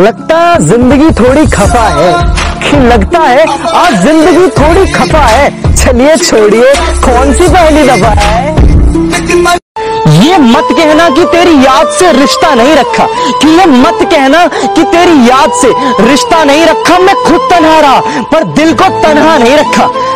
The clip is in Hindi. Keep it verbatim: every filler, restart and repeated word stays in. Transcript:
लगता जिंदगी थोड़ी खफा है कि लगता है आज जिंदगी थोड़ी खफा है। चलिए छोड़िए कौन सी पहली दफा है। ये मत कहना कि तेरी याद से रिश्ता नहीं रखा, कि ये मत कहना कि तेरी याद से रिश्ता नहीं रखा। मैं खुद तन्हा रहा पर दिल को तन्हा नहीं रखा।